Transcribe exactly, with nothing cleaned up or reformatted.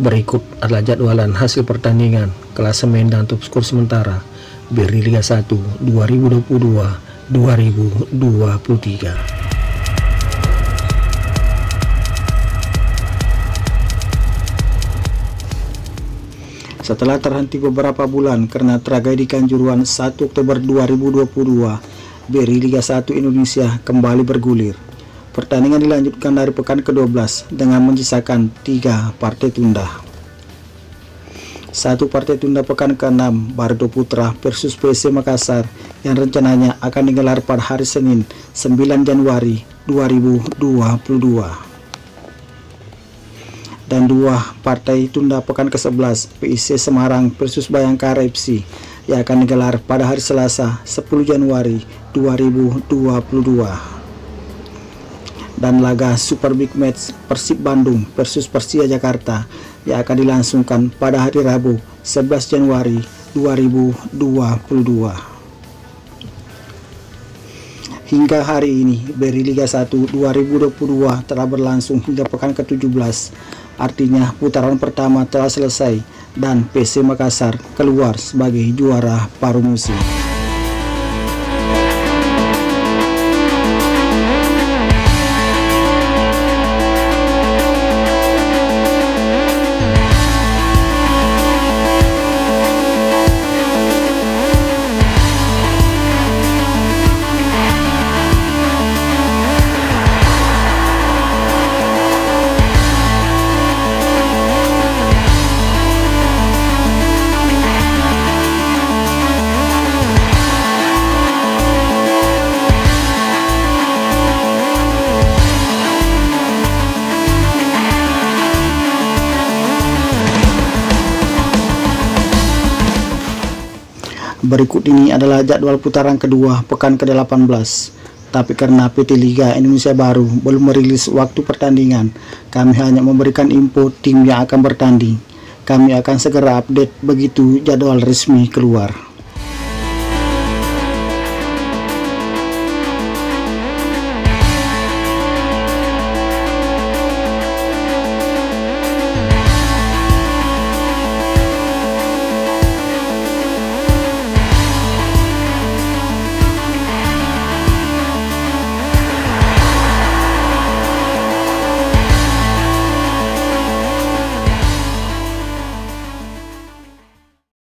Berikut adalah jadwalan hasil pertandingan, klasemen dan top skor sementara B R I Liga satu dua ribu dua puluh dua dua ribu dua puluh tiga. Setelah terhenti beberapa bulan karena tragedi Kanjuruhan satu Oktober dua ribu dua puluh dua, B R I Liga satu Indonesia kembali bergulir. Pertandingan dilanjutkan dari pekan ke dua belas dengan menyisakan tiga partai tunda. Satu partai tunda pekan ke enam, Bardo Putra versus P S M Makassar yang rencananya akan digelar pada hari Senin sembilan Januari dua ribu dua puluh dua. Dan dua partai tunda pekan ke sebelas, P I S C Semarang versus Bayangkara F C yang akan digelar pada hari Selasa sepuluh Januari dua ribu dua puluh dua. Dan laga Super Big Match Persib Bandung versus Persija Jakarta yang akan dilangsungkan pada hari Rabu sebelas Januari dua ribu dua puluh dua. Hingga hari ini B R I Liga satu dua ribu dua puluh dua telah berlangsung hingga pekan ke tujuh belas. Artinya putaran pertama telah selesai dan P S M Makassar keluar sebagai juara paruh musim. Berikut ini adalah jadwal putaran kedua pekan ke delapan belas. Tapi karena P T Liga Indonesia Baru belum merilis waktu pertandingan, kami hanya memberikan info tim yang akan bertanding. Kami akan segera update begitu jadwal resmi keluar.